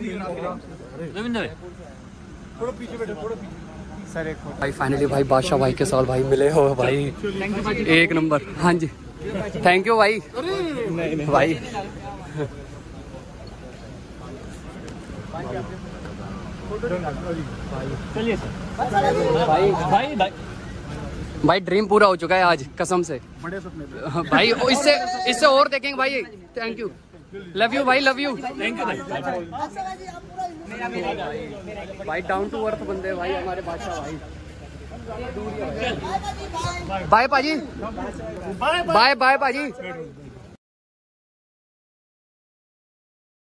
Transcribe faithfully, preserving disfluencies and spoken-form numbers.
भाई फाइनली भाई बादशाह भाई के साथ भाई मिले हो भाई, एक नंबर। हाँ जी थैंक यू भाई। भाई चलिए भाई भाई भाई भाई ड्रीम पूरा हो चुका है आज कसम से बड़े सपने भाई। इससे इससे और देखेंगे भाई। थैंक यू, लव यू भाई, लव यू। थैंक यू भाई। भाई डाउन टू अर्थ बंदे भाई हमारे बादशाह भाई। बाय पाजी, बाय बाय पाजी।